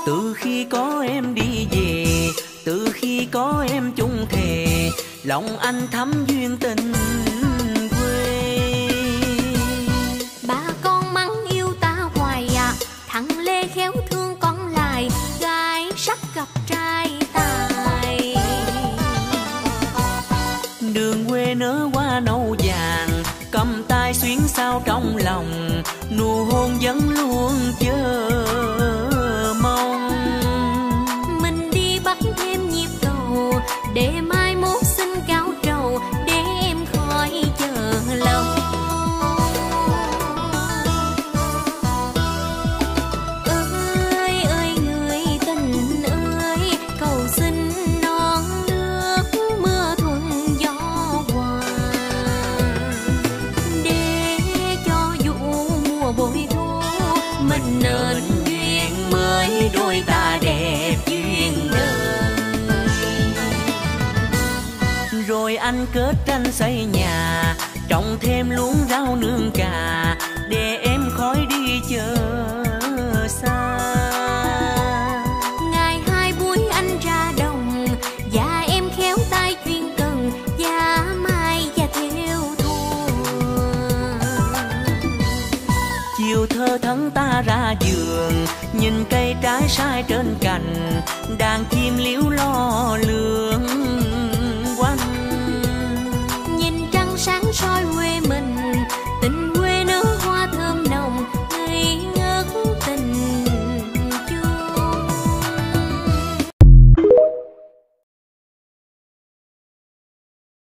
Từ khi có em đi về, từ khi có em chung thề, lòng anh thắm duyên tình quê. Ba con mắng yêu ta hoài à, thằng Lê khéo thương con lại, gái sắc gặp trai tài. Đường quê nở hoa nâu vàng, cầm tay xuyến sao trong lòng, nụ hôn vẫn luôn chờ mong. Mình đi bắt thêm nhịp cầu, để mai mốt xin cao trầu, để em khỏi chờ lâu. Ơi ơi người tình ơi, cầu xin non nước mưa thuận gió hòa, để cho vụ mùa bội thu mình nên duyên mới, đôi ta đẹp duyên đời. Rồi anh kết tranh xây nhà, trồng thêm luống rau nương cà, để em khỏi đi chờ xa. Ngày hai buổi anh ra đồng, và em khéo tay chuyên cần, và mai và theo thùa. Chiều thơ thẫn ta ra vườn, nhìn cây trái sai trên cành, đàn chim líu lo lượn quanh.